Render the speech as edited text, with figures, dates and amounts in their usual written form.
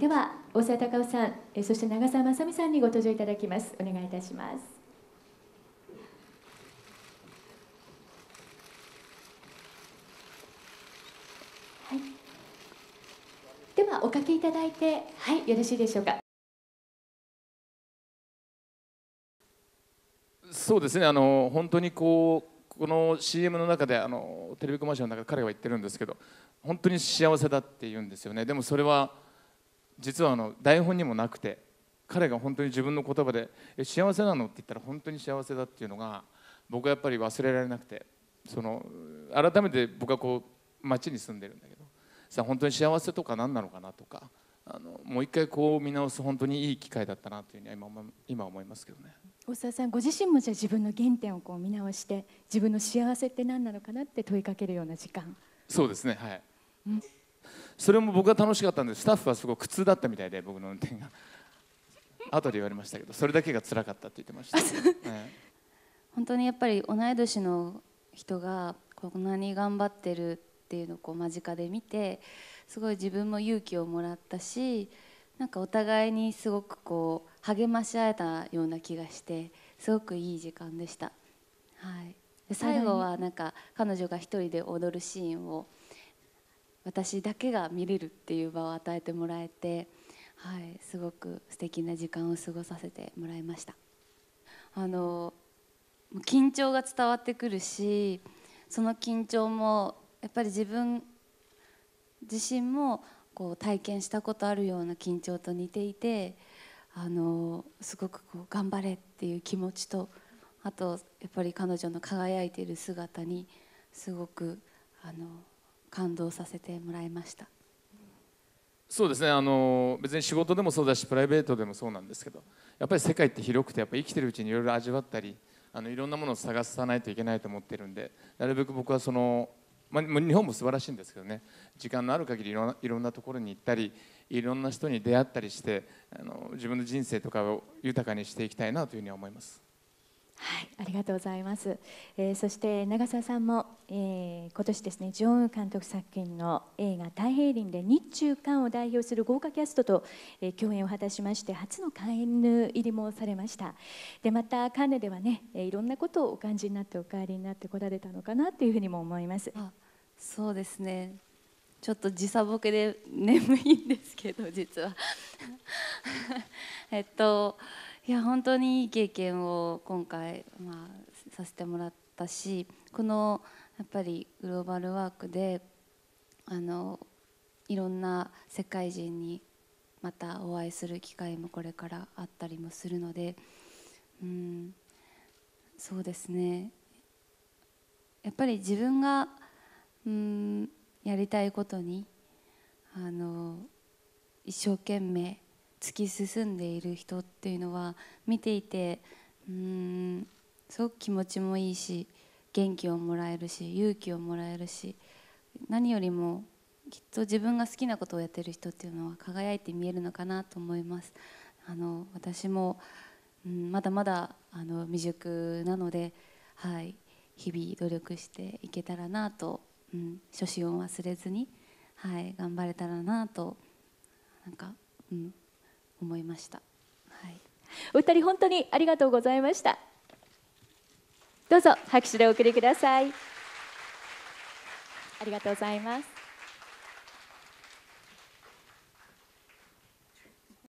では大沢たかおさん、そして長澤まさみさんにご登場いただきます。お願いいたします。はい、ではおかけいただいて、はい、よろしいでしょうか。 そうですね、本当にこの CM の中でテレビコマーシャルの中で彼は言ってるんですけど、本当に幸せだって言うんですよね。でもそれは実は台本にもなくて、彼が本当に自分の言葉で「幸せなの?」って言ったら本当に幸せだっていうのが僕はやっぱり忘れられなくて、改めて僕はこう街に住んでるんだけどさあ、本当に幸せとか何なのかなとか、もう一回こう見直す本当にいい機会だったなというふうには今思いますけどね。 大沢さんご自身もじゃあ自分の原点をこう見直して、自分の幸せって何なのかなって問いかけるような時間。 そうですね、はい、それも僕は楽しかったんです。スタッフはすごい苦痛だったみたいで、僕の運転が後で言われましたけど、それだけが辛かったって言ってました、 本当にやっぱり同い年の人がこんなに頑張ってるっていうのをこう間近で見て、すごい自分も勇気をもらったし、なんかお互いにすごくこう励まし合えたような気がして、すごくいい時間でした。はい、で最後はなんか彼女が一人で踊るシーンを私だけが見れるっていう場を与えてもらえて、はい、すごく素敵な時間を過ごさせてもらいました。緊張が伝わってくるし、その緊張もやっぱり自分自身もこう体験したことあるような緊張と似ていて、すごくこう頑張れっていう気持ちと、あとやっぱり彼女の輝いている姿にすごく感動させてもらいました。 そうですね、別に仕事でもそうだしプライベートでもそうなんですけど、やっぱり世界って広くて、やっぱり生きてるうちにいろいろ味わったりいろんなものを探さないといけないと思ってるんで、なるべく僕は日本も素晴らしいんですけどね、時間のある限りいろんなところに行ったり、いろんな人に出会ったりして、自分の人生とかを豊かにしていきたいなというふうには思います。 はい、ありがとうございます。そして長澤さんも、今年ですね、ジョン・ウー監督作品の映画「大兵林」で日中韓を代表する豪華キャストと、共演を果たしまして、初のカンヌ入りもされました。でまたカンヌではね、いろんなことをお感じになってお帰りになってこられたのかなというふうにも思います。 そうですね、ちょっと時差ボケで眠いんですけど、実はいや本当にいい経験を今回、させてもらったし、このやっぱりグローバルワークでいろんな世界人にまたお会いする機会もこれからあったりもするので、そうですね、やっぱり自分がやりたいことに一生懸命突き進んでいる人っていうのは見ていてすごく気持ちもいいし、元気をもらえるし、勇気をもらえるし、何よりもきっと自分が好きなことをやってる人っていうのは輝いて見えるのかなと思います。私もまだまだ未熟なので、はい、日々努力していけたらなと、初心を忘れずに、はい、頑張れたらなとなんか、思いました。はい、 お二人本当にありがとうございました。どうぞ拍手でお送りください。ありがとうございます。